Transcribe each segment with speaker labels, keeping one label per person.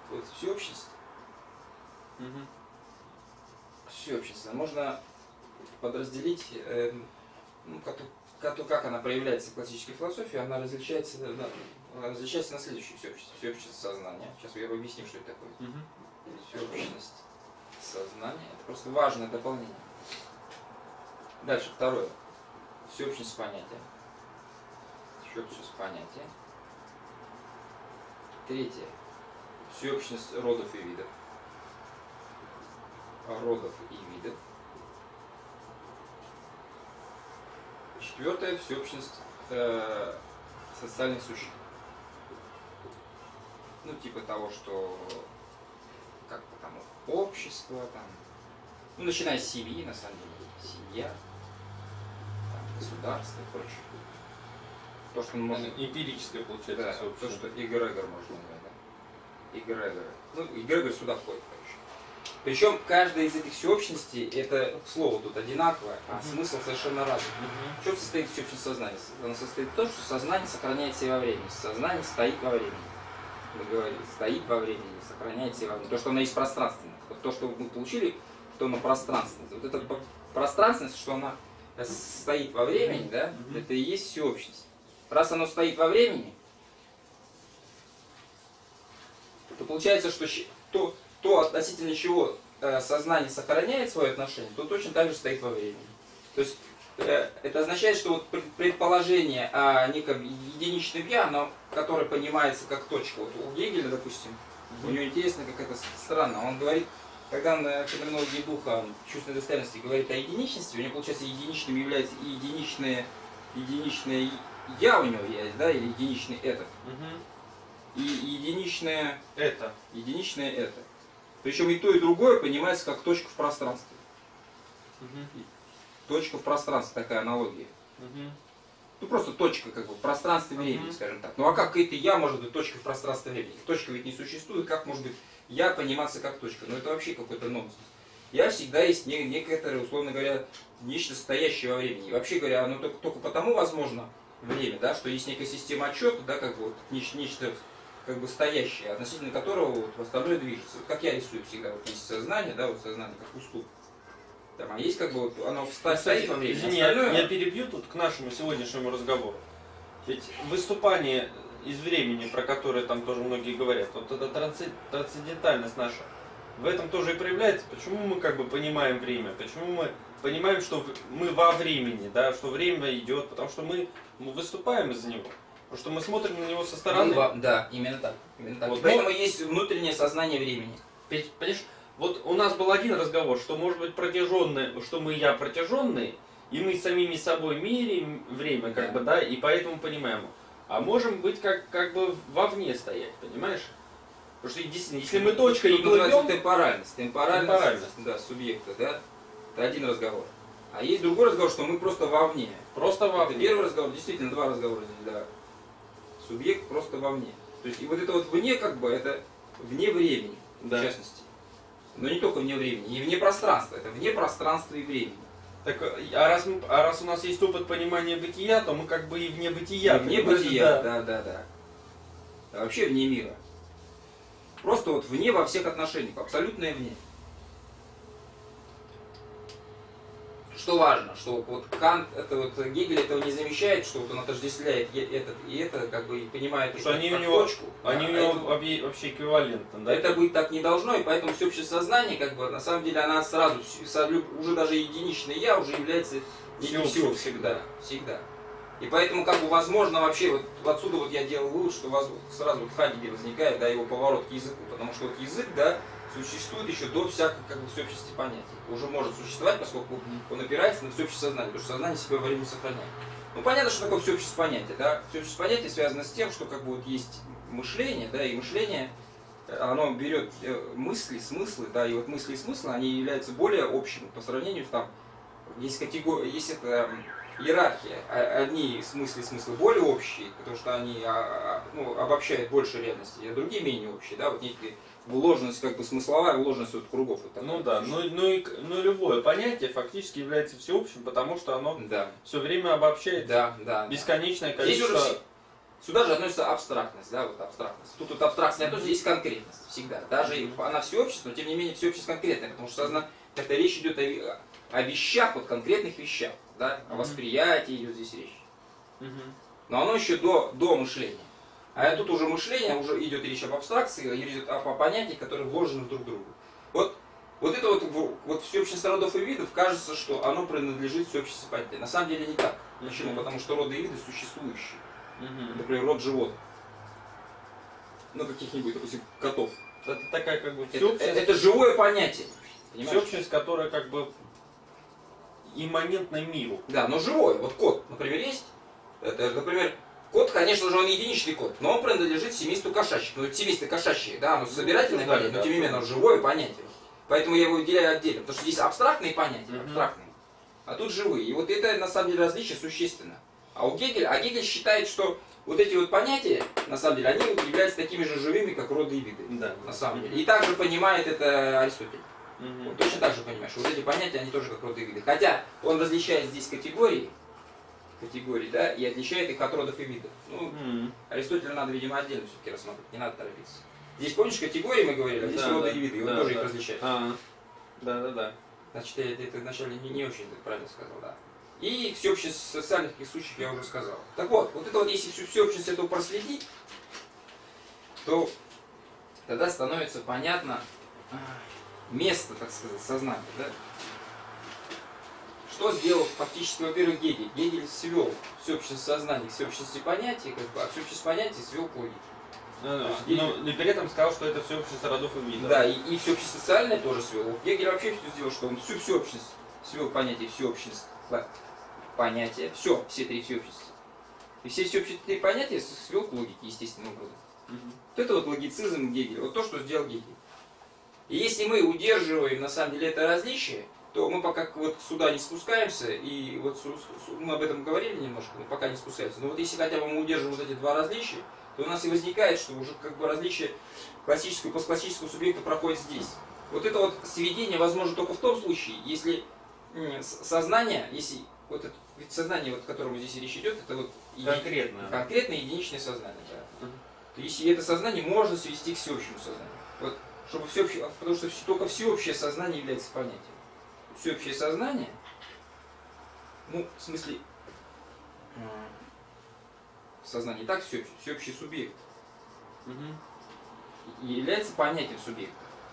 Speaker 1: вот всеобщность. Всеобщность можно подразделить, ну, как она проявляется в классической философии, она различается на следующую всеобщность. Всеобщность сознания. Сейчас я объясню, что это такое. Всеобщность сознания. Это просто важное дополнение. Дальше, второе. Всеобщность понятия. Всеобщность понятия. Третье. Всеобщность родов и видов. Родов и видов. Четвертое. Всеобщность социальных существ. Ну, типа того, что как бы там общество, там, ну, начиная с семьи, на самом деле, семья, там, государство и прочее. То, что можно...
Speaker 2: Эмпирическое, получается,
Speaker 1: да, то, что эгрегор можно назвать, да. Эгрегор. Ну, эгрегор сюда входит, короче. Причем каждая из этих всеобщностей, это слово тут одинаковое, а смысл совершенно разный. В чем состоит всеобщность сознания? Оно состоит в том, что сознание сохраняет себя во времени. Сознание стоит во времени. Мы говорили, стоит во времени, сохраняет себя во времени. То, что оно есть пространственно. Вот то, что мы получили, что оно пространственное. Вот эта пространственность, что она стоит во времени, да, это и есть всеобщность. Раз оно стоит во времени, то получается, что то относительно чего сознание сохраняет свое отношение, то точно так же стоит во времени. То есть это означает, что вот предположение о неком единичном я, оно, которое понимается как точка. Вот у Гегеля, допустим, у него интересно, как это странно. Он говорит, когда он на феноменологии духа, чувственной достоверности говорит о единичности, у него, получается, единичным является и единичное я у него есть, да, или единичный этот. И единичное это. Единичное это. Причем и то, и другое понимается как точка в пространстве. Точка в пространстве, такая аналогия. Ну просто точка как бы в пространстве времени, скажем так. Ну а как это я может быть точкой в пространстве времени? Точка ведь не существует, как может быть я пониматься как точка? Ну это вообще какой-то нонсенс. Я всегда есть некоторое, условно говоря, нечто стоящее во времени. И вообще говоря, оно только потому возможно время, да, что есть некая система отчета, да, как бы вот нечто как бы стоящее, относительно которого вот остальное движется. Вот как я рисую всегда, вот есть сознание, да, вот сознание как уступ. Там, а есть как бы вот оно стоит во времени.
Speaker 2: Извини, я перебью тут к нашему сегодняшнему разговору. Ведь выступание из времени, про которое там тоже многие говорят, вот эта трансцендентальность наша, в этом тоже и проявляется. Почему мы как бы понимаем время? Почему мы понимаем, что мы во времени, да, что время идет? Потому что мы выступаем из-за него. Потому что мы смотрим на него со стороны.
Speaker 1: Да, именно так. Именно так. Вот поэтому есть внутреннее сознание времени.
Speaker 2: Понимаешь, вот у нас был один разговор, что может быть протяженный, что мы я протяженный, и мы самими собой меряем время, как бы, да, и поэтому понимаем. А можем быть как бы вовне стоять, понимаешь? Потому что действительно, если мы точкой не плывем...
Speaker 1: Темпоральность, да, субъекта, да, это один разговор. А есть другой разговор, что мы просто вовне.
Speaker 2: Просто вовне.
Speaker 1: Это первый разговор, действительно, два разговора здесь, да. Субъект просто вовне. То есть и вот это вот вне, как бы, это вне времени, да, в частности. Но не только вне времени, и вне пространства. Это вне пространства и времени.
Speaker 2: Так, а раз у нас есть опыт понимания бытия, то мы как бы и вне бытия.
Speaker 1: И вне бытия, да. А вообще вне мира. Просто вот вне во всех отношениях, абсолютное вне. Что важно, что вот Кант, это вот Гегель этого не замечает, что вот он отождествляет этот и это, как бы и понимает,
Speaker 2: что они у него, точку. Они у него вообще эквивалентны, да?
Speaker 1: Это быть так не должно, и поэтому всеобщее сознание, как бы, на самом деле, она сразу, уже даже единичное я уже является неким всего всегда. И поэтому, как бы, возможно, вообще, вот отсюда вот я делал вывод, что сразу вот в Хайдегере возникает, да, его поворот к языку, потому что вот язык, да, существует еще до всякой, как бы, всеобщности понятий. Уже может существовать, поскольку он опирается на всеобщее сознание, потому что сознание себя во времени сохраняет. Ну, понятно, что такое всеобщее понятие, да? Всеобщее понятие связано с тем, что, как бы, вот есть мышление, да, и мышление, оно берет мысли, смыслы, да, и вот мысли и смыслы, они являются более общими по сравнению с, там, есть категория, есть это иерархия. Одни смыслы более общие, потому что они обобщают больше реальности, а другие менее общие, да, вот некие вложенность, как бы смысловая вложенность от кругов. Вот
Speaker 2: ну да, но любое понятие фактически является всеобщим, потому что оно все время обобщает бесконечное количество
Speaker 1: Сюда же относится абстрактность, да, вот абстрактность. Тут вот абстракция не относится, здесь конкретность всегда. Даже она всеобщественная, но тем не менее всеобщесть конкретная, потому что как-то речь идет о вещах, вот конкретных вещах, да, о восприятии идет здесь речь. Но оно еще до мышления. А тут уже мышление, уже идет речь об абстракции, идет о понятиях, которые вложены друг в друга. Вот это вот всеобщество родов и видов, кажется, что оно принадлежит всеобществу понятия. На самом деле не так. Почему? Потому что роды и виды существующие. Например, род животных. Ну, каких-нибудь, допустим, котов.
Speaker 2: Это такая как бы
Speaker 1: всеобщность. Это живое понятие.
Speaker 2: Всеобщность, которая как бы имманентна миру.
Speaker 1: Да, но живой. Вот кот, например, есть. Это, например, кот, конечно же, он единичный кот, но он принадлежит семейству кошачьих. Ну, семейство кошачьих, да, оно собирательное понятие, но тем не менее, оно живое понятие. Поэтому я его выделяю отдельно, потому что здесь абстрактные понятия, абстрактные, а тут живые. И вот это, на самом деле, различие существенно. Гегель считает, что вот эти вот понятия, на самом деле, они являются такими же живыми, как роды и виды, на самом деле. И также понимает это Аристотель. Он точно так же понимает, что вот эти понятия, они тоже как роды и виды. Хотя он различает здесь категории, да, и отличает их от родов и видов. Ну, Аристотеля надо, видимо, отдельно все-таки рассмотреть, не надо торопиться. Здесь, помнишь, категории мы говорили, а здесь роды и виды, и он тоже их различает.
Speaker 2: Да.
Speaker 1: Значит, я это вначале не очень правильно сказал, да. И всеобщность социальных случаев я уже сказал. Так вот это вот, если всю всеобщность этого проследить, то тогда становится понятно место, так сказать, сознания, да? Что сделал фактически, во-первых, Гегель? Гегель свел всеобщность сознания к всеобщности понятий, а всеобщность понятий свел к логике.
Speaker 2: Но при этом сказал, что это всеобщество родов и видов.
Speaker 1: Да, и всеобщество социальное тоже свел. Гегель вообще все сделал, что он всю всеобщность свел к понятию всеобщность понятия, все три всеобщности. И все всеобщие понятия свел к логике, естественным образом. Вот это вот логицизм Гегеля, вот то, что сделал Гегель. И если мы удерживаем, на самом деле, это различие, то мы пока вот сюда не спускаемся, и вот мы об этом говорили немножко, но пока не спускаемся. Но вот если хотя бы мы удерживаем вот эти два различия, то у нас и возникает, что уже как бы различие классического и постклассического субъекта проходит здесь. Вот это вот сведение возможно только в том случае, если сознание, если вот это ведь сознание, вот, о котором здесь речь идет, это вот конкретное единичное сознание. Да. То если это сознание можно свести к всеобщему сознанию. Вот, чтобы всеобщее, потому что только всеобщее сознание является понятием. Всеобщее сознание, ну, в смысле, сознание и так всеобщий субъект, и является понятием субъекта.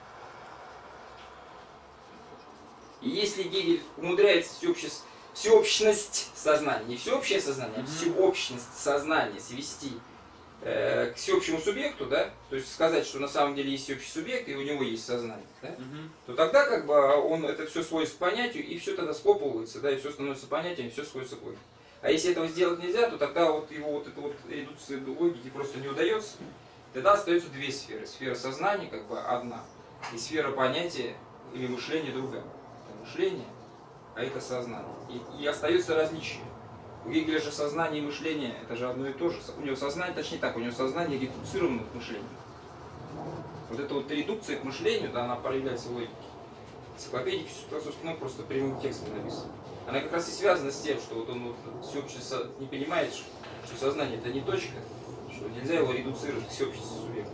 Speaker 1: И если Гегель умудряется всеобщность сознания, не всеобщее сознание, а всеобщность сознания свести к всеобщему субъекту, да, то есть сказать, что на самом деле есть всеобщий субъект, и у него есть сознание, да, то тогда как бы он это все сводится к понятию, и все тогда схлопывается, да, и все становится понятием, и все сводится к логике. А если этого сделать нельзя, то тогда вот его вот эта вот редукция логики просто не удается. Тогда остаются две сферы. Сфера сознания как бы одна, и сфера понятия или мышления другая. Это мышление, а это сознание. И остается различие. У Гегеля же сознание и мышление это же одно и то же. У него сознание, точнее так, у него сознание редуцировано к мышлению. Вот эта вот редукция к мышлению, да, она проявляется в логике. Энциклопедия философских наук просто прямым текстом написана. Она как раз и связана с тем, что вот он вот всеобщее не понимает, что сознание это не точка, что нельзя его редуцировать к всеобщности субъекта.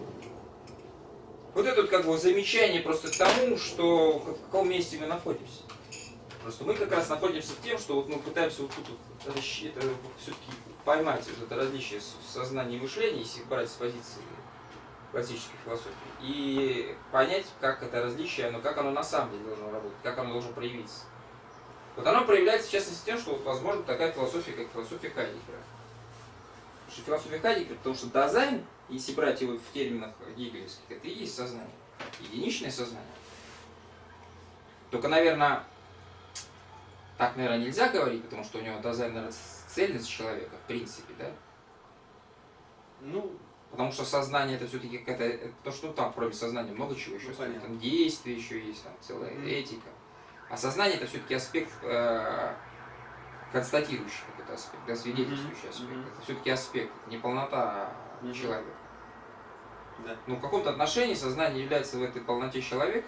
Speaker 1: Вот это вот как бы замечание просто к тому, что в каком месте мы находимся. Просто мы как раз находимся в тем, что вот мы пытаемся вот тут вот, это все-таки поймать вот это различие сознания и мышления, если брать с позиции классической философии, и понять, как это различие, как оно на самом деле должно работать, как оно должно проявиться. Вот оно проявляется в частности тем, что вот, возможно такая философия, как философия Хайдеггера. Потому что философия Хайдеггера, потому что Дазайн, если брать его в терминах гегелевских, это и есть сознание, единичное сознание. Только, наверное, так, наверное, нельзя говорить, потому что у него Дазайн, наверное, цельность человека, в принципе, да?
Speaker 2: Ну,
Speaker 1: потому что сознание это все-таки какая-то, то, что там, кроме сознания, много чего еще, там действия еще есть, там целая этика. А сознание это все-таки аспект констатирующий какой-то аспект, да, свидетельствующий аспект. Это все-таки аспект, не полнота человека.
Speaker 2: Да.
Speaker 1: Но в каком-то отношении сознание является в этой полноте человека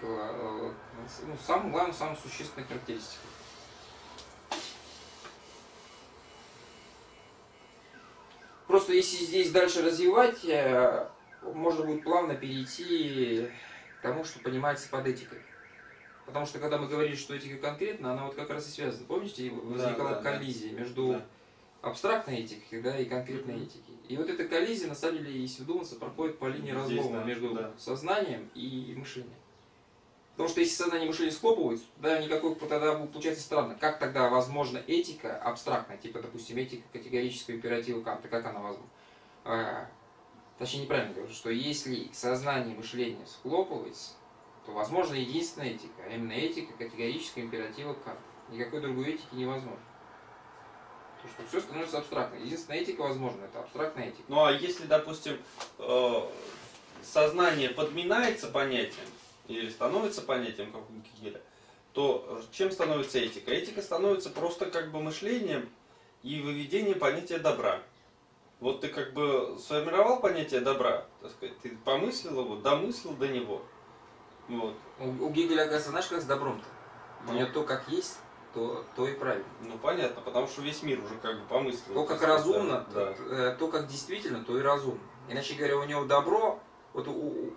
Speaker 1: самым главным, самым существенной характеристикой. просто если здесь дальше развивать, можно будет плавно перейти к тому, что понимается под этикой. Потому что когда мы говорили, что этика конкретно, она вот как раз и связана. Помните, возникала коллизия между абстрактной этикой, да, и конкретной этикой. И вот эта коллизия, на самом деле, если вдуматься, проходит по линии разлома между сознанием и мышлением. Потому что если сознание и мышление схлопываются, да, никакой, тогда получается странно. Как тогда возможна этика абстрактная, типа, допустим, этика категорического императива Канта, как она возможна? Точнее, неправильно говорю, что если сознание и мышление схлопывается, то возможна единственная этика, а именно этика категорического императива Канта. Никакой другой этики невозможно. Потому что все становится абстрактным. Единственная этика возможна, это абстрактная этика.
Speaker 2: Ну а если, допустим, сознание подминается понятием, или становится понятием, как у Гегеля, то чем становится этика? Этика становится просто как бы мышлением и выведением понятия добра. Вот ты как бы сформировал понятие добра, так сказать, ты помыслил его, домыслил до него. Вот.
Speaker 1: У Гегеля, оказывается, знаешь, как с добром-то? У него то, как есть, то и правильно.
Speaker 2: Ну понятно, потому что весь мир уже как бы помыслил.
Speaker 1: То, как разумно, то, как действительно, то и разумно. Иначе говоря, у него добро, вот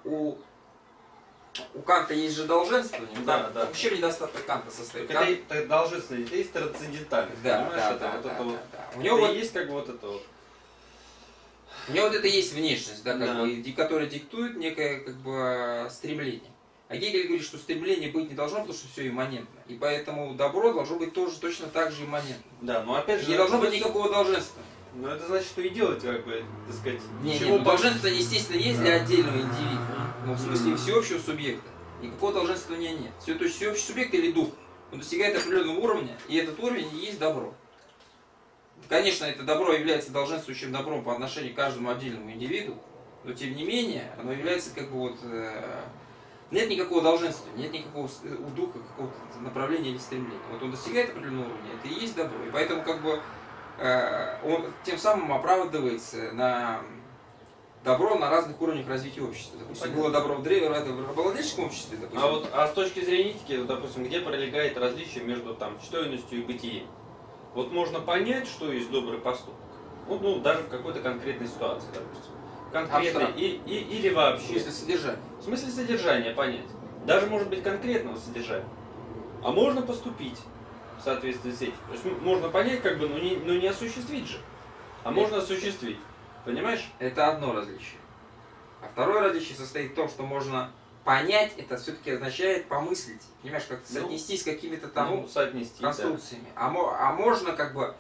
Speaker 1: у Канта есть же долженствование.
Speaker 2: Да.
Speaker 1: В чем недостаток Канта состоит?
Speaker 2: Это долженствование, это есть трансцендентальность.
Speaker 1: У него вот
Speaker 2: есть как бы вот это вот.
Speaker 1: У него вот это есть внешность, да, как бы, которая диктует некое как бы стремление. А Гегель говорит, что стремление быть не должно, потому что все имманентно. И поэтому добро должно быть тоже точно так же имманентно.
Speaker 2: Да, но опять же...
Speaker 1: Не должно быть никакого долженства.
Speaker 2: Но это значит, что и делать, как бы, так сказать...
Speaker 1: Нет, долженство, естественно, есть для отдельного индивида. Но в смысле всеобщего субъекта. Никакого долженствования нет. То есть всеобщий субъект или дух, он достигает определенного уровня, и этот уровень и есть добро. Конечно, это добро является долженствующим добром по отношению к каждому отдельному индивиду, но тем не менее, оно является как бы вот... Нет никакого долженства, нет никакого у духа какого-то направления или стремления. Вот он достигает определенного уровня, это и есть добро. И поэтому как бы он тем самым оправдывается на добро на разных уровнях развития общества. Допустим, было добро в рабовладельческом обществе, допустим.
Speaker 2: А с точки зрения этики, допустим, где пролегает различие между там чтойностью и бытием? Вот можно понять, что есть добрый поступок. Ну, даже в какой-то конкретной ситуации, допустим. Конкретно или вообще.
Speaker 1: В смысле содержания.
Speaker 2: В смысле содержания понять. Даже может быть конкретного содержания. А можно поступить в соответствии с этим. То есть можно понять, как бы, но не осуществить же. А можно осуществить. Понимаешь?
Speaker 1: Это одно различие. А второе различие состоит в том, что можно понять, это все-таки означает помыслить. Понимаешь, как-то соотнестись с какими-то там конструкциями. Да. А можно как бы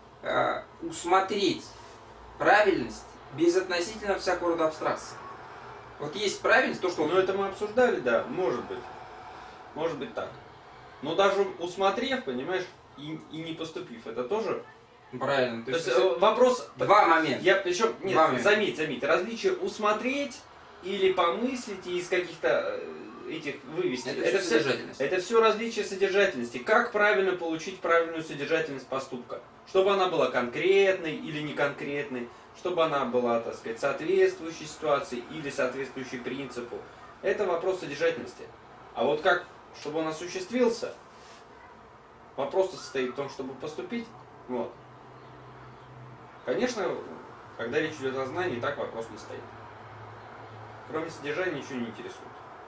Speaker 1: усмотреть правильность безотносительно всякого рода абстракции. Вот есть правильность, то, что...
Speaker 2: Ну это мы обсуждали, да, может быть. Может быть так. Но даже усмотрев, понимаешь, и не поступив, это тоже...
Speaker 1: Правильно.
Speaker 2: То есть вопрос...
Speaker 1: Два момента.
Speaker 2: Причем, нет, заметь, различие усмотреть или помыслить и из каких-то этих вывести. Это все различие содержательности. Как правильно получить правильную содержательность поступка? Чтобы она была конкретной или неконкретной, чтобы она была, так сказать, соответствующей ситуации или соответствующей принципу. Это вопрос содержательности. А вот как, чтобы он осуществился, вопрос состоит в том, чтобы поступить. Вот. Конечно, когда речь идет о знании, так вопрос не стоит. Кроме содержания ничего не интересует.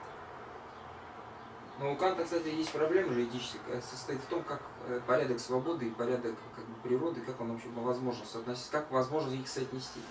Speaker 1: Но у Канта, кстати, есть проблема же этическая, состоит в том, как порядок свободы и порядок как бы, природы, как он вообще возможно соотносить, как возможно их соотнести.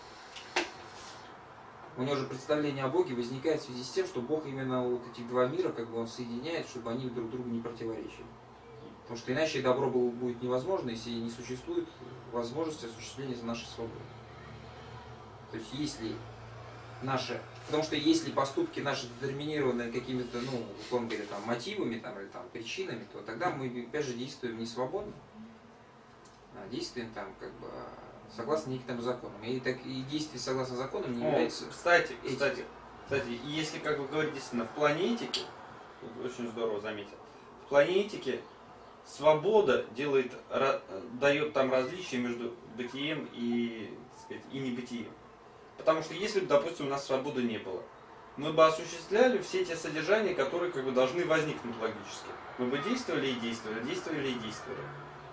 Speaker 1: У него же представление о Боге возникает в связи с тем, что Бог именно вот этих два мира, как бы он соединяет, чтобы они друг другу не противоречили. Потому что иначе добро будет невозможно, если не существует возможности осуществления нашей свободы. То есть если наши... Потому что если поступки наши детерминированы какими-то, ну, условно говоря, там, мотивами там, или там, причинами, то тогда мы опять же действуем не свободно, а действуем там как бы согласно неким законам. И действие согласно законам не является...
Speaker 2: Кстати, если как бы говорить действительно в плане этики, очень здорово заметил, в плане этики свобода дает там различие между бытием и, так сказать, и небытием. Потому что если бы, допустим, у нас свободы не было, мы бы осуществляли все те содержания, которые как бы должны возникнуть логически. Мы бы действовали и действовали, действовали и действовали.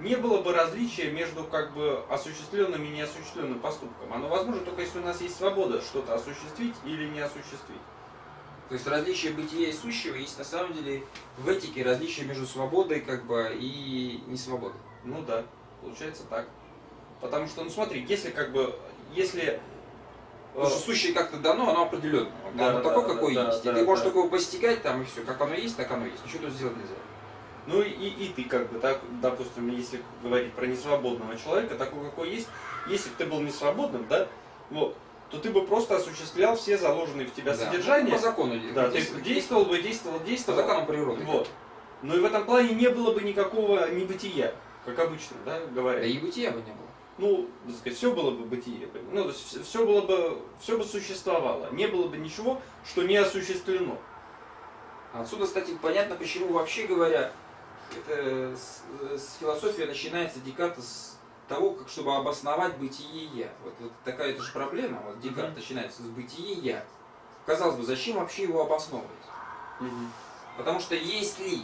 Speaker 2: не было бы различия между как бы осуществленным и неосуществленным поступком. Оно возможно только если у нас есть свобода что-то осуществить или не осуществить.
Speaker 1: То есть различие бытия и сущего есть на самом деле в этике различие между свободой как бы и несвободой.
Speaker 2: Ну да, получается так. Потому что, ну смотри, если
Speaker 1: Потому что сущее как-то дано, оно определенно.
Speaker 2: Да,
Speaker 1: Оно
Speaker 2: да,
Speaker 1: такое,
Speaker 2: да,
Speaker 1: какое
Speaker 2: да,
Speaker 1: есть.
Speaker 2: да,
Speaker 1: И ты можешь
Speaker 2: да.
Speaker 1: только его постигать там и все. Как оно есть, так оно есть. Ничего тут сделать нельзя.
Speaker 2: Ну и ты как бы, так, допустим, если говорить про несвободного человека, такой какой есть, если бы ты был несвободным, да, вот, то ты бы просто осуществлял все заложенные в тебя
Speaker 1: Да.
Speaker 2: содержания.
Speaker 1: По закону.
Speaker 2: Да, ты действовал.
Speaker 1: По законам природы.
Speaker 2: Вот. Но и в этом плане не было бы никакого небытия, как обычно, да,
Speaker 1: Да
Speaker 2: говорят.
Speaker 1: и бытия бы не было.
Speaker 2: Ну, так сказать, все было бы бытие. Ну, то есть все бы существовало. Не было бы ничего, что не осуществлено.
Speaker 1: Отсюда, кстати, понятно, почему вообще говоря, это с философии начинается Декарта с того, как чтобы обосновать бытие я. Вот такая это же проблема. Вот Декарт начинается с бытия я. Казалось бы, зачем вообще его обосновывать? Потому что есть ли.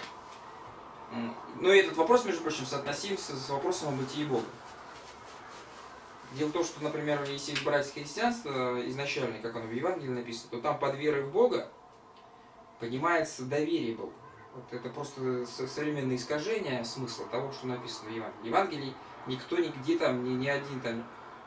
Speaker 1: Но этот вопрос, между прочим, соотносим с вопросом о бытии Бога. Дело в том, что, например, если брать христианство изначально, как оно в Евангелии написано, то там под верой в Бога понимается доверие Богу. Вот это просто современное искажение смысла того, что написано в Евангелии. В Евангелии никто нигде там, ни один там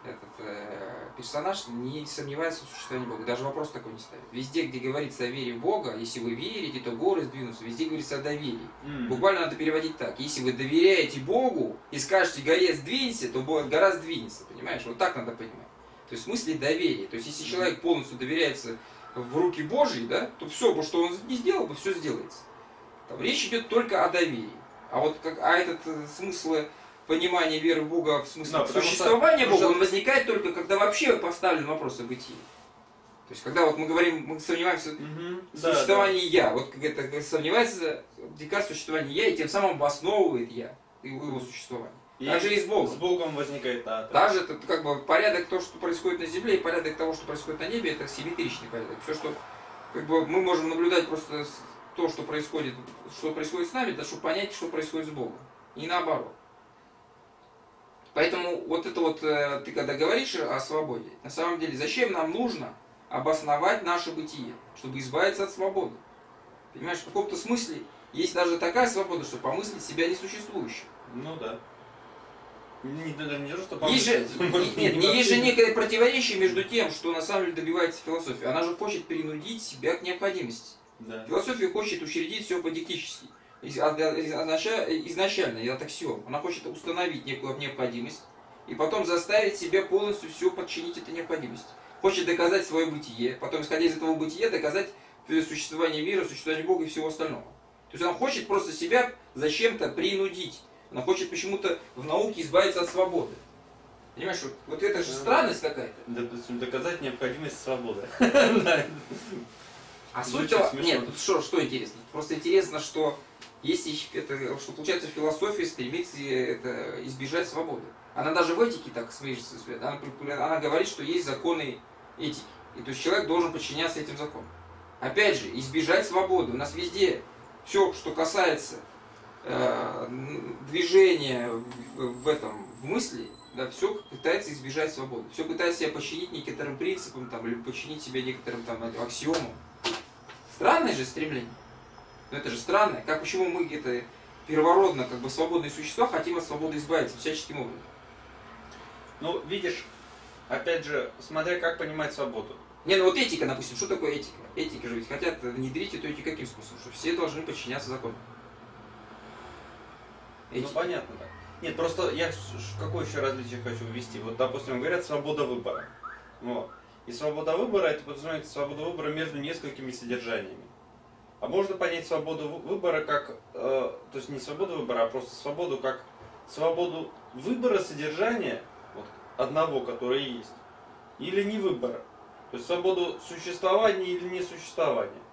Speaker 1: персонаж не сомневается в существовании Бога. Даже вопрос такой не ставит. Везде, где говорится о вере в Бога, если вы верите, то горы сдвинутся. Везде говорится о доверии. Буквально надо переводить так. Если вы доверяете Богу и скажете горе сдвинься, то гора сдвинется. Понимаешь? Вот так надо понимать. То есть в смысле доверия. То есть если человек полностью доверяется в руки Божьи, да, то все, что он не сделал, то все сделается. Там речь идет только о доверии. А вот этот смысл понимания веры в Бога в смысле существования Бога, он возникает только когда вообще поставлен вопрос о бытии. То есть когда вот мы говорим, мы сомневаемся в существовании я, вот это сомневается Декарт в существовании я и тем самым обосновывает я его существование. Также и с Богом.
Speaker 2: С Богом возникает, да.
Speaker 1: Даже это как бы порядок того, что происходит на земле, и порядок того, что происходит на небе, это симметричный порядок. Все, что как бы, мы можем наблюдать просто то, что происходит с нами, да, чтобы понять, что происходит с Богом. И наоборот. Поэтому вот это вот, ты когда говоришь о свободе, на самом деле, зачем нам нужно обосновать наше бытие, чтобы избавиться от свободы? Понимаешь, в каком-то смысле есть даже такая свобода, что помыслить себя несуществующим.
Speaker 2: Ну да. Не то, что
Speaker 1: есть же некое противоречие между тем, что на самом деле добивается философия. Она же хочет перенудить себя к необходимости.
Speaker 2: Да.
Speaker 1: Философия хочет учредить все по-диктически. Изначально, это аксиом. Она хочет установить некую необходимость и потом заставить себя полностью все подчинить этой необходимости. Хочет доказать свое бытие, потом, исходя из этого бытия, доказать существование мира, существование Бога и всего остального. То есть она хочет просто себя зачем-то принудить. Она хочет почему-то в науке избавиться от свободы. Понимаешь, вот это же странность какая-то.
Speaker 2: Доказать необходимость свободы.
Speaker 1: А суть-то... Нет, тут что интересно? Просто интересно, что если что получается философия стремится избежать свободы. Она даже в этике так смеется. Она говорит, что есть законы этики. И то есть человек должен подчиняться этим законам. Опять же, избежать свободы. У нас везде все, что касается движения в мысли, да, все пытается избежать свободы. Все пытается себя подчинить некоторым принципам там, или подчинить себя некоторым там, аксиомам. Странное же стремление. Но это же странно. Почему мы первородно, как бы свободные существа, хотим от свободы избавиться всяческим образом?
Speaker 2: Ну, видишь, опять же, смотря как понимать свободу.
Speaker 1: Ну вот этика, допустим, что такое этика? Этика же ведь хотят внедрить эту этику каким способом? Что все должны подчиняться закону.
Speaker 2: Ну понятно, да. Нет, просто я какое еще различие хочу ввести. Вот, допустим, говорят свобода выбора. Вот. И свобода выбора, это подразумевает свободу выбора между несколькими содержаниями. А можно понять свободу выбора как, то есть не свободу выбора, а просто свободу как свободу выбора содержания вот, одного, которое есть, или не выбора. То есть свободу существования или несуществования.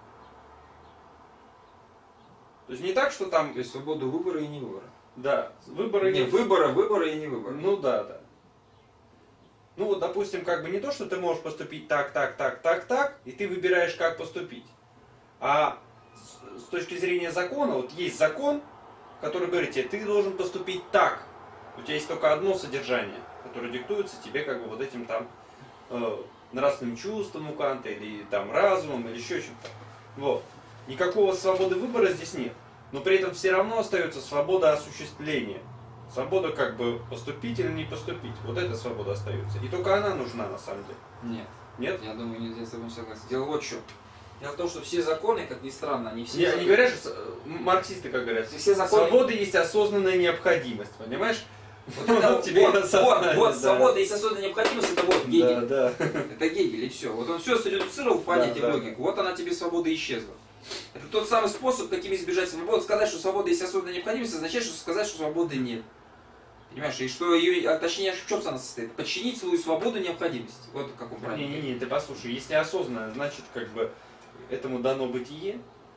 Speaker 2: То есть не так, что там...
Speaker 1: То есть свободу выбора и не выбора.
Speaker 2: Да, выбора и
Speaker 1: не выбора и не выбора.
Speaker 2: Ну да. Ну вот, допустим, как бы не то, что ты можешь поступить так, и ты выбираешь, как поступить. А с точки зрения закона, вот есть закон, который говорит тебе, ты должен поступить так. У тебя есть только одно содержание, которое диктуется тебе как бы вот этим там нравственным чувством у Канта, или там разумом, или еще чем-то. Вот. Никакого свободы выбора здесь нет. Но при этом все равно остается свобода осуществления. Свобода как бы поступить или не поступить. Вот эта свобода остается. И только она нужна на самом деле.
Speaker 1: Нет.
Speaker 2: Нет?
Speaker 1: Я думаю, нельзя с тобой не согласен. Дело вот в чем. Дело в том, что все законы, как ни странно, они все...
Speaker 2: Не говорят, что марксисты как говорят,
Speaker 1: все законы...
Speaker 2: свобода есть осознанная необходимость, понимаешь?
Speaker 1: Вот, это,
Speaker 2: тебе
Speaker 1: вот свобода есть осознанная необходимость, это вот Гегель.
Speaker 2: Да.
Speaker 1: Это Гегель, и все. Вот он все средуцировал в понятие логику, вот она тебе свобода исчезла. Это тот самый способ, каким избежать свободы. Сказать, что свобода есть осознанная необходимость, означает, что сказать, что свободы нет. Понимаешь, и что ее, точнее, в чем она состоит? Подчинить свою свободу необходимости. Вот как он правильно.
Speaker 2: Не, ты послушай, если осознанно, значит, как бы этому дано бытие.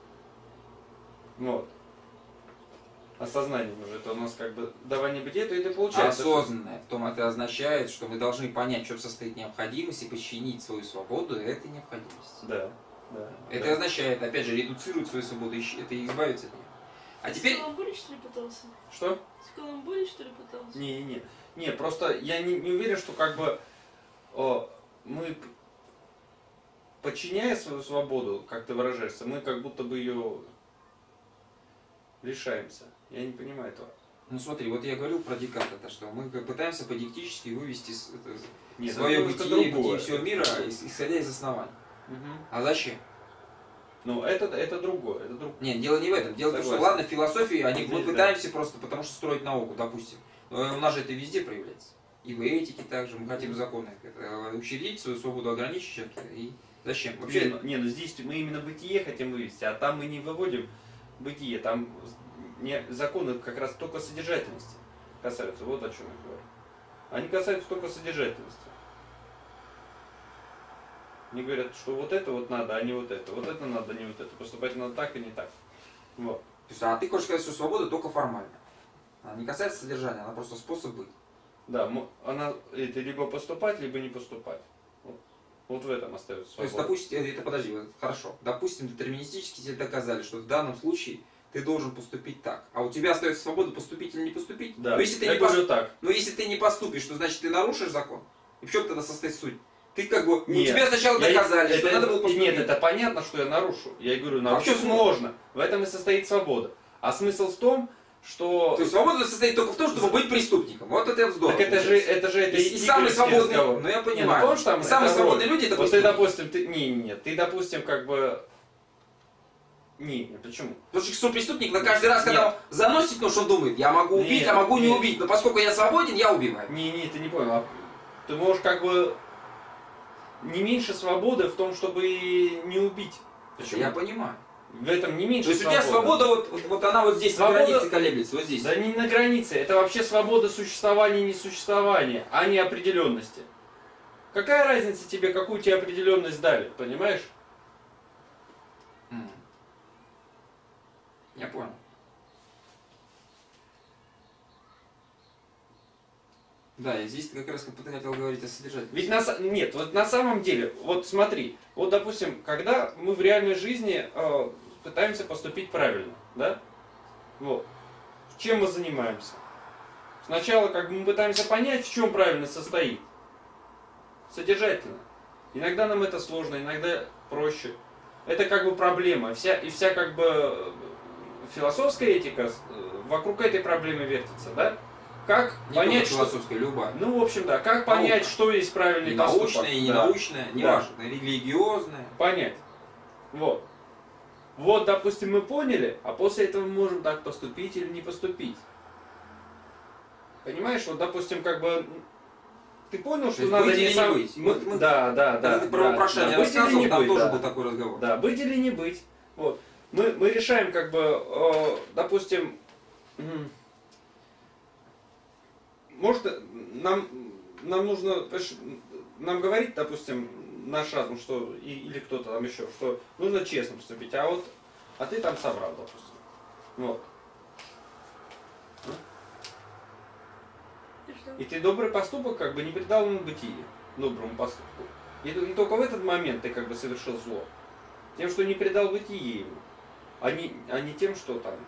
Speaker 2: Вот. Осознанием уже, это у нас как бы давание бытия, то это получается.
Speaker 1: Осознанное, в том это означает, что мы должны понять, в чем состоит необходимость, и подчинить свою свободу этой необходимости.
Speaker 2: Да.
Speaker 1: Это означает, опять же, редуцировать свою свободу, это и избавиться от нее. А теперь...
Speaker 3: С каламбуре, что ли, пытался?
Speaker 2: Что?
Speaker 3: С каламбуре, что ли, пытался?
Speaker 2: Не, просто я не уверен, что как бы мы, подчиняя свою свободу, как ты выражаешься, мы как будто бы ее лишаемся. Я не понимаю этого.
Speaker 1: Ну смотри, вот я говорил про Декарта, то, что мы пытаемся подиктически вывести
Speaker 2: Нет,
Speaker 1: свое бытие,
Speaker 2: другое.
Speaker 1: бытие всего мира, исходя из оснований.
Speaker 2: Угу.
Speaker 1: А зачем?
Speaker 2: Ну, это другое.
Speaker 1: Нет, дело не в этом. Дело в том, что ладно, в философии мы
Speaker 2: Здесь,
Speaker 1: пытаемся просто, потому что строить науку, допустим. Но у нас же это везде проявляется. И в этике также мы хотим законы. Это учредить свою свободу, ограничить чем-то. И зачем? Вообще...
Speaker 2: Ну здесь мы именно бытие хотим вывести, а там мы не выводим бытие. Там законы как раз только содержательности касаются. Вот о чем я говорю. Они касаются только содержательности. Они говорят, что вот это вот надо, а не вот это. Вот это надо, а не вот это. Поступать надо так и не так. Вот.
Speaker 1: То есть, а ты хочешь сказать, что свобода только формальна. Она не касается содержания, она просто способ быть.
Speaker 2: Да, она это либо поступать, либо не поступать. Вот в этом остается свобода.
Speaker 1: То есть, допустим, подожди, хорошо. Допустим, детерминистически тебе доказали, что в данном случае ты должен поступить так. А у тебя остается свобода поступить или не поступить?
Speaker 2: Да,
Speaker 1: но если ты
Speaker 2: я говорю так.
Speaker 1: Но если ты не поступишь, то значит ты нарушишь закон. И в чем тогда состоит суть? Ты как бы...
Speaker 2: Нет,
Speaker 1: тебе сначала доказали, что надо было поступить.
Speaker 2: Нет, это понятно, что я нарушу. Я говорю, нарушить можно. В этом и состоит свобода. А смысл в том, что...
Speaker 1: То есть свобода состоит только в том, чтобы быть преступником. Вот это вздор.
Speaker 2: Так это же
Speaker 1: и самый свободный... Ну я понимаю.
Speaker 2: Не, ну,
Speaker 1: самые свободные люди это
Speaker 2: вот ты, допустим, ты, допустим, как бы... Не, почему?
Speaker 1: Потому что преступник на каждый раз, когда он заносит нож, он думает, я могу убить, а могу не убить. Но поскольку я свободен, я убиваю.
Speaker 2: Ты не понял. Ты можешь как бы... Не меньше свободы в том, чтобы не убить.
Speaker 1: Почему? Я понимаю.
Speaker 2: В этом не меньше свободы.
Speaker 1: То есть у тебя свобода, вот она вот здесь, свобода... на границе колеблется, вот здесь.
Speaker 2: Да не на границе, это вообще свобода существования и несуществования, а не определенности. Какая разница тебе, какую тебе определенность дали, понимаешь?
Speaker 1: Я понял. Да, и здесь как раз как хотел говорить о содержательности.
Speaker 2: Ведь нет, вот на самом деле, вот смотри, вот допустим, когда мы в реальной жизни пытаемся поступить правильно, да? Вот. Чем мы занимаемся? Сначала как бы мы пытаемся понять, в чем правильность состоит. Содержательно. Иногда нам это сложно, иногда проще. Это как бы проблема. Вся как бы философская этика вокруг этой проблемы вертится, да? Как
Speaker 1: не
Speaker 2: понять,
Speaker 1: философская, любая.
Speaker 2: Ну, в общем, да, как понять, что есть правильный поступок.
Speaker 1: Научная, и ненаучная, не важно, религиозная.
Speaker 2: Понять. Вот. Вот, допустим, мы поняли, а после этого мы можем так поступить или не поступить. Понимаешь, вот, допустим, как бы ты понял, что надо
Speaker 1: быть или не быть.
Speaker 2: Да.
Speaker 1: Ты про вопрошание рассказывал, там тоже был такой разговор.
Speaker 2: Да, быть или не быть. Вот. Мы решаем, как бы, допустим, может, нам нужно, нам говорить, допустим, наш разум, что, или кто-то там еще, что нужно честно поступить, а ты там соврал, допустим. Вот. И ты добрый поступок как бы не придал ему бытие, доброму поступку. И только в этот момент ты как бы совершил зло. Тем, что не придал бытие ему, а не тем, что там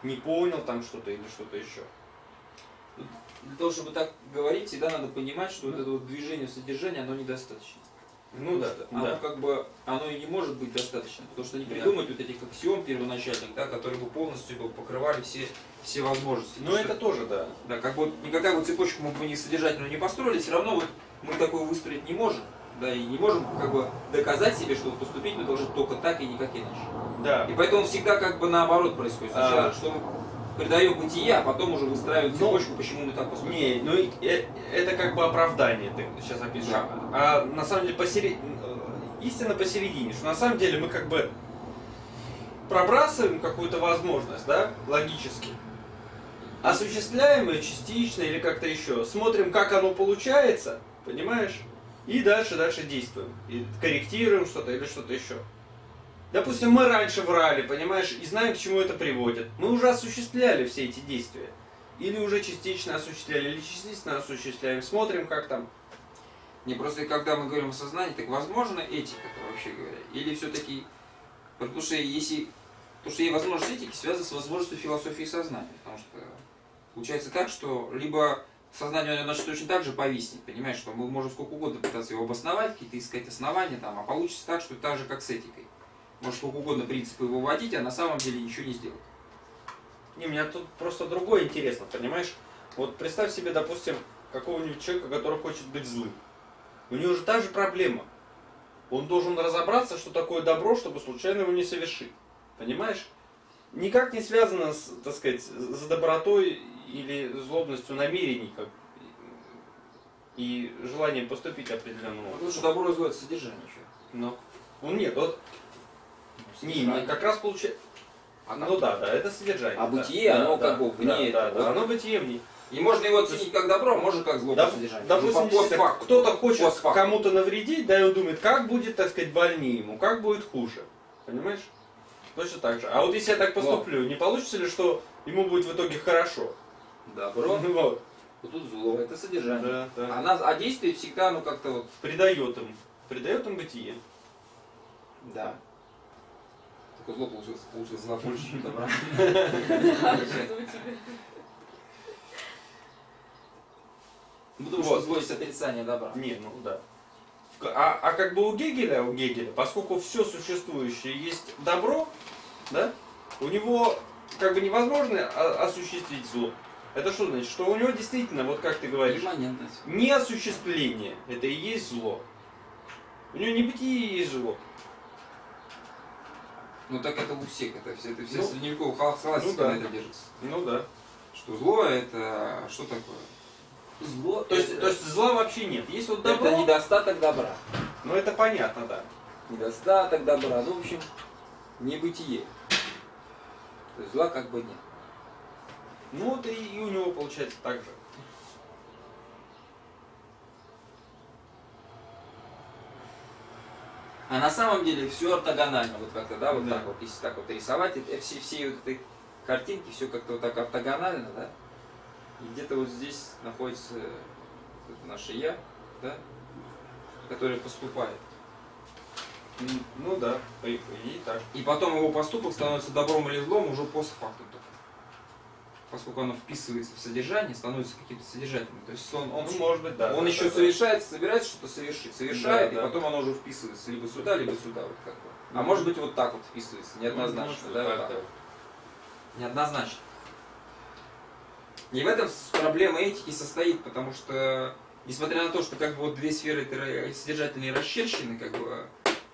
Speaker 2: не понял там что-то или что-то еще.
Speaker 1: Для того, чтобы так говорить, всегда надо понимать, что вот это вот движение содержания, оно недостаточно.
Speaker 2: Ну да,
Speaker 1: Оно как бы, оно и не может быть достаточно, потому что не придумать вот этих аксиом первоначальных, да, которые бы полностью бы покрывали все возможности.
Speaker 2: Ну это тоже, да.
Speaker 1: Да, как бы никакая вот цепочку мы бы не содержательную не построили, все равно вот мы такое выстроить не можем, да, и не можем как бы доказать себе, что поступить мы должны только так и никак иначе.
Speaker 2: Да.
Speaker 1: И поэтому всегда как бы наоборот происходит. Сначала, что мы придаем бытие, а потом уже выстраиваем цепочку, почему мы так поступим.
Speaker 2: Не, ну это как бы оправдание, ты сейчас опишешь.
Speaker 1: Да.
Speaker 2: А на самом деле истина посередине, что на самом деле мы как бы пробрасываем какую-то возможность, да, логически, осуществляем ее частично или как-то еще, смотрим, как оно получается, понимаешь, и дальше действуем, и корректируем что-то или что-то еще. Допустим, мы раньше врали, понимаешь, и знаем, к чему это приводит. Мы уже осуществляли все эти действия. Или уже частично осуществляли, или частично осуществляем. Смотрим, как там.
Speaker 1: Не, просто когда мы говорим о сознании, так возможно этика-то вообще говоря? Или все-таки, потому что и возможность этики связана с возможностью философии сознания. Потому что получается так, что либо сознание наше точно так же повиснет, понимаешь, что мы можем сколько угодно пытаться его обосновать, какие-то искать основания, там, а получится так, что так же, как с этикой. Может сколько угодно принципы его вводить, а на самом деле ничего не сделать.
Speaker 2: Не, меня тут просто другое интересно, понимаешь? Вот представь себе, допустим, какого-нибудь человека, который хочет быть злым. У него же та же проблема. Он должен разобраться, что такое добро, чтобы случайно его не совершить. Понимаешь? Никак не связано с, так сказать, с добротой или злобностью намерений, как, и желанием поступить определенным образом.
Speaker 1: Потому что добро и зло — это содержание еще.
Speaker 2: Но он нет, вот не, как раз получается. Ну да, это содержание.
Speaker 1: А бытие, оно как бы вне этого.
Speaker 2: Да, оно бытие вне.
Speaker 1: И можно его оценить как добро, а можно как зло по содержанию.
Speaker 2: Допустим,
Speaker 1: Постфактум.
Speaker 2: кто-то хочет кому-то навредить, да, и он думает, как будет, так сказать, больнее ему, как будет хуже. Понимаешь? Точно так же. А вот если я так поступлю, не получится ли, что ему будет в итоге хорошо?
Speaker 1: Добро.
Speaker 2: Вот.
Speaker 1: Вот тут зло, это содержание.
Speaker 2: Да.
Speaker 1: А действие всегда, ну как-то вот...
Speaker 2: Придает им бытие.
Speaker 1: Да. Только зло получилось зла больше, чем добра. Потому что зло есть отрицание добра.
Speaker 2: Не, ну да. А как бы у Гегеля, поскольку все существующее есть добро, да, у него как бы невозможно осуществить зло. Это что значит? Что у него действительно, вот как ты говоришь, неосуществление, это и есть зло. У него не бытие есть зло.
Speaker 1: Ну так это у всех, это все средневековых согласия на это держится.
Speaker 2: Ну да.
Speaker 1: Что зло это что такое? Зло.
Speaker 2: То есть зла вообще нет. Есть вот добро.
Speaker 1: Это недостаток добра.
Speaker 2: Ну это понятно, да.
Speaker 1: Недостаток добра. Ну, в общем, небытие. То есть зла как бы нет.
Speaker 2: Ну вот и у него получается так же.
Speaker 1: А на самом деле все ортогонально, вот как-то, да, вот так вот, если так вот рисовать, все вот эти картинки, все как-то вот так ортогонально, да, и где-то вот здесь находится это наше я, да, которое поступает.
Speaker 2: Ну да, и так.
Speaker 1: И потом его поступок становится добром или злом уже постфактум только. Поскольку оно вписывается в содержание, становится каким-то содержательным. То есть он
Speaker 2: может быть, да.
Speaker 1: Он еще собирается что-то совершить, совершает,
Speaker 2: да.
Speaker 1: И потом оно уже вписывается либо сюда, вот как бы. А может быть вот так вот вписывается, неоднозначно, да? Вот так. Неоднозначно. И в этом проблема этики состоит, потому что, несмотря на то, что как бы вот две сферы содержательные расчерчены, как бы.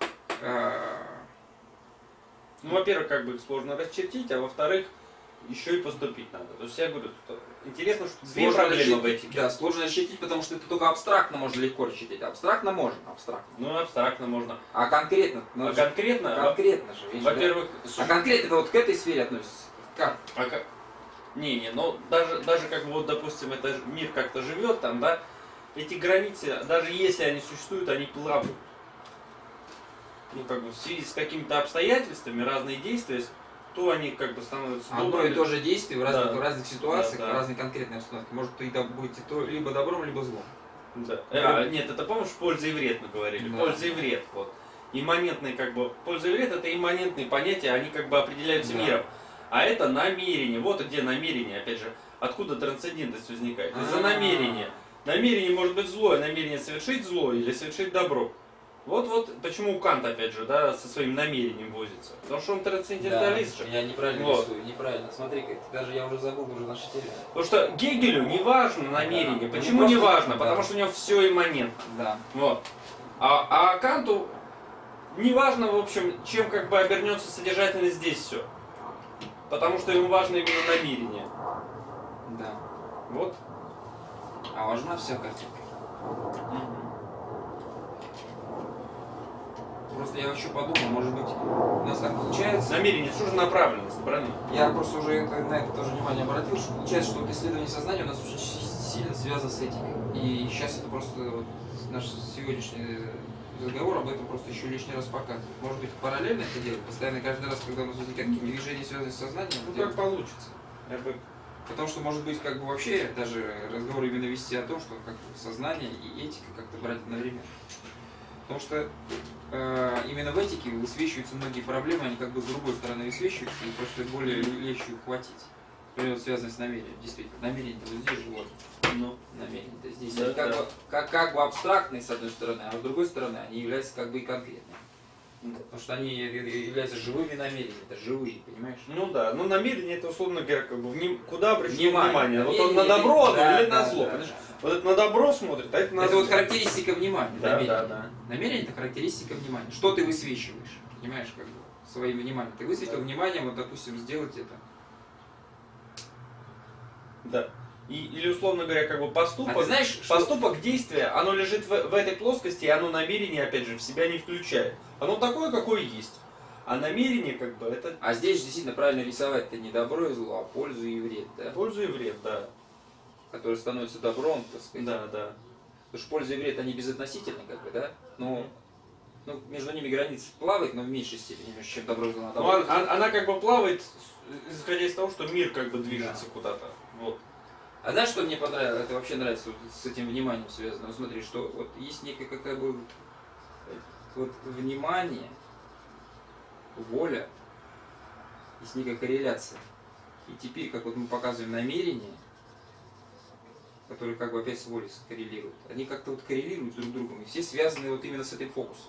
Speaker 2: Ну, во-первых, как бы их сложно расчертить, а во-вторых, еще и поступить надо. То есть я говорю, интересно, что две проблемы в этике.
Speaker 1: Да, сложно расчертить, потому что это только абстрактно можно легко расчертить. Абстрактно можно, абстрактно.
Speaker 2: Ну, абстрактно можно.
Speaker 1: А конкретно? Ну,
Speaker 2: конкретно
Speaker 1: же.
Speaker 2: Во-первых,
Speaker 1: да? А конкретно это вот к этой сфере относится? Как?
Speaker 2: Не, ну даже как бы вот, допустим, это мир как-то живет там, да, эти границы, даже если они существуют, они плавают. Ну, как бы в связи с какими-то обстоятельствами, разные действия, то они как бы становятся
Speaker 1: одно и то же действие в разных ситуациях,
Speaker 2: да.
Speaker 1: в разной конкретной обстановке. Может быть то либо добром, либо злом.
Speaker 2: Да. Нет, это помнишь, польза и вред мы говорили. Да. Польза и вред. Вот. Имманентные как бы. Польза и вред это имманентные понятия, они как бы определяются миром. А это намерение. Вот где намерение, опять же. Откуда трансцендентность возникает? Из-за намерения. Намерение может быть злое, намерение совершить зло или совершить добро. Вот почему Кант, опять же, да, со своим намерением возится. Потому что он трансценденталист же.
Speaker 1: Я неправильно рисую, неправильно. Смотри-ка, даже я уже забыл уже наши термины.
Speaker 2: Потому что Гегелю не важно намерение.
Speaker 1: Да.
Speaker 2: Почему не важно? Потому что у него все имманентно.
Speaker 1: Да.
Speaker 2: Вот. А Канту не важно, в общем, чем как бы обернется содержательно здесь все. Потому что ему важно именно намерение.
Speaker 1: Да.
Speaker 2: Вот.
Speaker 1: А важна вся картинка. Просто я еще подумал, может быть, у нас так получается.
Speaker 2: Намерение, что же направленность, правильно?
Speaker 1: Я просто уже на это тоже внимание обратил, что получается, что вот исследование сознания у нас очень сильно связано с этикой. И сейчас это просто вот наш сегодняшний разговор об этом просто еще лишний раз показывает. Может быть, параллельно это делать, постоянно каждый раз, когда у нас возникают какие-то движения, связанные с сознанием.
Speaker 2: Ну как получится.
Speaker 1: Потому что, может быть, как бы вообще даже разговор именно вести о том, что как сознание и этика как-то брать одновременно. Потому что именно в этике высвечиваются многие проблемы, они как бы с другой стороны высвечиваются, и просто более легче ухватить. Например, связано с намерением. Действительно, намерение-то вот здесь же вот.
Speaker 2: Ну.
Speaker 1: Намерение-то здесь.
Speaker 2: Да,
Speaker 1: Они как,
Speaker 2: да.
Speaker 1: бы, как бы абстрактные, с одной стороны, а с другой стороны, они являются как бы и конкретными. Потому что они являются живыми намерениями, это живые, понимаешь?
Speaker 2: Ну да, ну намерение это, условно говоря, как бы куда обращено внимание. Вот
Speaker 1: Намерение
Speaker 2: он на добро
Speaker 1: да,
Speaker 2: или на
Speaker 1: да,
Speaker 2: зло.
Speaker 1: да,
Speaker 2: Понимаешь?
Speaker 1: да.
Speaker 2: Вот это на добро смотрит, а это на
Speaker 1: Это
Speaker 2: зло.
Speaker 1: вот характеристика внимания,
Speaker 2: Да,
Speaker 1: намерение.
Speaker 2: да, да.
Speaker 1: Намерение – это характеристика внимания. Что ты высвечиваешь, понимаешь, как бы, своим вниманием. Ты высветил внимание, вот, допустим, сделать это.
Speaker 2: Да. Или, условно говоря, как бы поступок,
Speaker 1: А ты знаешь, что...
Speaker 2: поступок, действие, оно лежит в этой плоскости, и оно намерение, опять же, в себя не включает. Оно такое, какое есть. А намерение, как бы, это...
Speaker 1: А здесь же действительно правильно рисовать это не добро и зло, а пользу и вред, да?
Speaker 2: Пользу и вред, да.
Speaker 1: Который становится добром, так сказать.
Speaker 2: Да, да.
Speaker 1: Потому что польза и вред, они безотносительны, как бы, да? Ну, между ними граница плавает, но в меньшей степени, чем добро и зло.
Speaker 2: Ну, она как бы плавает, исходя из того, что мир как бы движется куда-то. Вот.
Speaker 1: А знаешь, что мне понравилось? Это вообще нравится вот с этим вниманием связано. Вот смотри, что вот есть некая какая бы вот внимание, воля, есть некая корреляция. И теперь, как вот мы показываем намерение, которые как бы опять с волей коррелируют, они как-то вот коррелируют друг с другом, и все связаны вот именно с этим фокусом.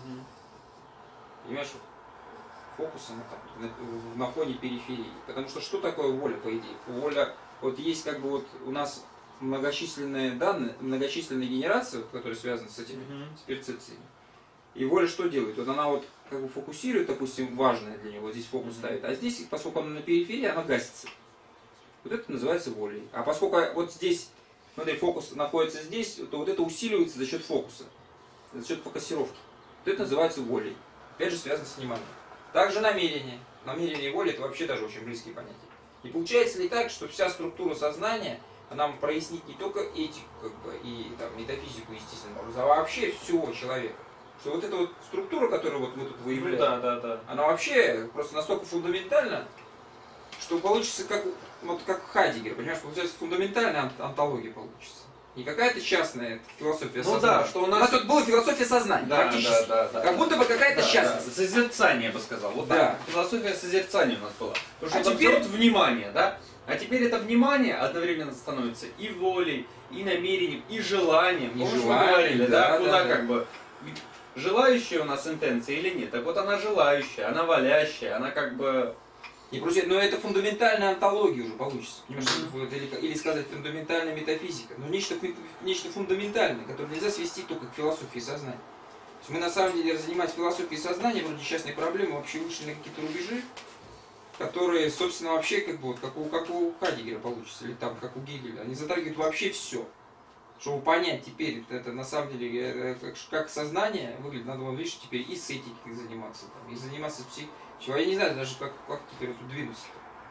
Speaker 1: Понимаешь, вот фокусом вот там, на фоне периферии. Потому что такое воля, по идее? Воля, вот есть как бы вот у нас многочисленные данные, многочисленные генерации, вот, которые связаны с этими, с перцепциями. И воля что делает? Вот она вот как бы фокусирует, допустим, важное для него, вот здесь фокус ставит, а здесь, поскольку она на периферии, она гасится. Вот это называется волей. А поскольку вот здесь, смотри, фокус находится здесь, то вот это усиливается за счет фокуса, за счет фокусировки. Вот это называется волей. Опять же связано с вниманием. Также намерение. Намерение и воля это вообще даже очень близкие понятия. И получается ли так, что вся структура сознания, она нам прояснит не только этику, как бы, и там, метафизику, естественно, а вообще всего человека. Что вот эта вот структура, которую вот мы тут выявляем, она вообще просто настолько фундаментальна, что получится как, вот, как Хайдеггер, понимаешь, получается фундаментальная онтология получится. Не какая-то частная философия сознания.
Speaker 2: Да, что у нас
Speaker 1: тут была философия сознания, практически. Как будто бы какая-то частность.
Speaker 2: Да. Созерцание, я бы сказал. Вот
Speaker 1: да.
Speaker 2: Философия созерцания у нас была. Потому что
Speaker 1: теперь
Speaker 2: вот внимание, да? А теперь это внимание одновременно становится и волей, и намерением, и желанием.
Speaker 1: И
Speaker 2: желанием,
Speaker 1: мы говорили,
Speaker 2: да? Куда как бы... Желающая у нас интенция или нет? Так вот она желающая, она валящая, она как бы...
Speaker 1: И просто, но это фундаментальная онтология уже получится. Или сказать фундаментальная метафизика. Но нечто фундаментальное, которое нельзя свести только к философии сознания. То есть мы на самом деле, занимаясь философией сознания, вроде частной проблемы, вообще вышли на какие-то рубежи, которые, собственно, вообще как бы вот, как у Хайдеггера получится, или там, как у Гегеля. Они затрагивают вообще все. Чтобы понять теперь, это на самом деле, как сознание выглядит, надо вам, видишь, теперь и с этикой заниматься, там, и заниматься психикой. Я не знаю даже, как теперь тут двинуться.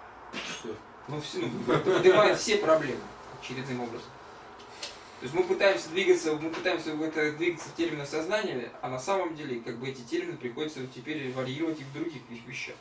Speaker 1: Ну, поднимает все проблемы очередным образом. То есть мы пытаемся двигаться в термины сознания, а на самом деле как бы эти термины приходится теперь варьировать и в других вещах.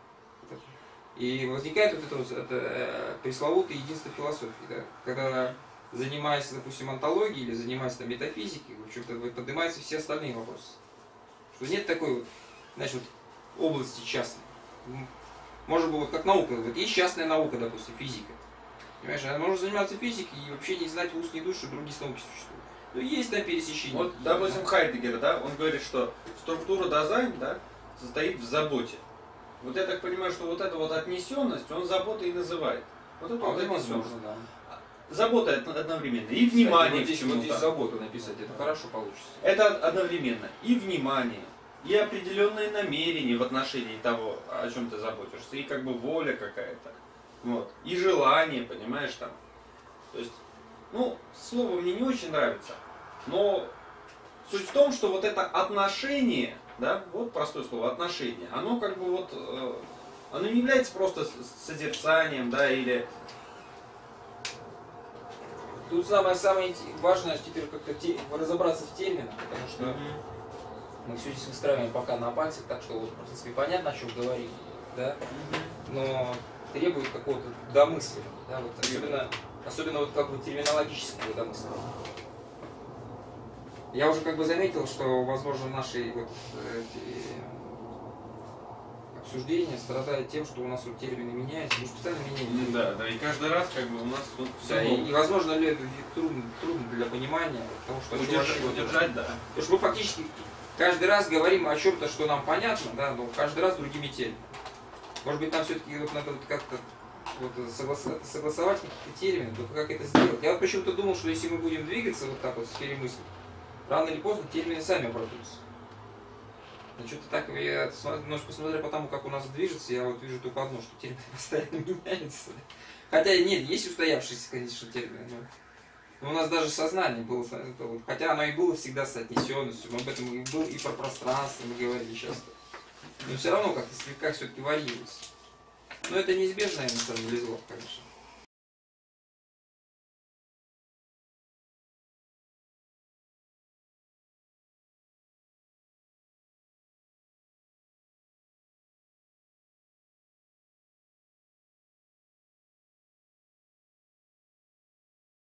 Speaker 1: И возникает вот это пресловутое единство философии, да? Когда занимаясь, допустим, онтологией или занимаясь там, метафизикой, в общем-то поднимаются все остальные вопросы. Что нет такой вот, знаешь, вот области частной. может быть, вот как наука, вот есть частная наука, допустим, физика. Понимаешь, она может заниматься физикой и вообще не знать в ус, не душ, что другие науки существуют. Ну, есть там пересечение.
Speaker 2: Вот, допустим, Хайдеггер, да, он говорит, что структура Дазайн, да, состоит в заботе. Вот я так понимаю, что вот эта вот отнесенность, он заботой и называет. Вот это вот
Speaker 1: возможно, да.
Speaker 2: Забота одновременно. И внимание.
Speaker 1: Кстати, вот здесь заботу написать, это хорошо получится.
Speaker 2: Это одновременно. И внимание, и определенные намерения в отношении того, о чем ты заботишься, и как бы воля какая-то. Вот. И желание, понимаешь, там. То есть, ну, слово мне не очень нравится, но суть в том, что вот это отношение, да, вот простое слово, отношение, оно как бы вот, оно не является просто созерцанием, да, или...
Speaker 1: Тут самое важное теперь как-то разобраться в терминах, потому что мы все здесь выстраиваем пока на пальцах, так что вот, в принципе, понятно, о чем говорим, да, но требует какого-то домысления, да, вот, особенно вот как бы терминологического домысления. Я уже как бы заметил, что, возможно, наши вот эти обсуждения страдают тем, что у нас вот термины меняются, мы же постоянно меняем.
Speaker 2: Да, да, и каждый раз как бы у нас тут все.
Speaker 1: Да, и возможно, это трудно для понимания, потому что
Speaker 2: удержать, да.
Speaker 1: Потому что мы фактически каждый раз говорим о чем-то, что нам понятно, да, но каждый раз другими терминами. Может быть, нам все-таки вот надо вот как-то вот согласовать какие-то термины, только как это сделать. Я вот почему-то думал, что если мы будем двигаться вот так вот с перемыслом, рано или поздно термины сами образуются. Но что-то так, я посмотря по тому, как у нас движется, я вот вижу только одно, что термины постоянно меняются. Хотя нет, есть устоявшиеся, конечно, термины. Но у нас даже сознание было, хотя оно и было всегда с отнесенностью, мы об этом и было, и про пространство мы говорили часто. Но все равно как-то слегка все-таки варьируется. Но это неизбежное на самом деле зло, конечно.